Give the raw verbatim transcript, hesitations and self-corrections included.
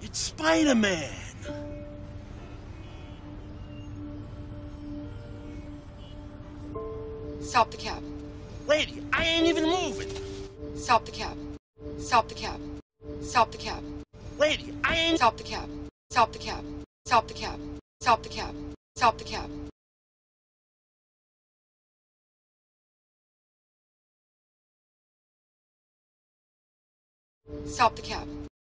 It's Spider-Man! Stop the cab. Lady, I ain't even moving! Stop the cab. Stop the cab. Stop the cab. Lady, I ain't... Stop the cab. Stop the cab. Stop the cab. Stop the cab. Stop the cab. Stop the cab.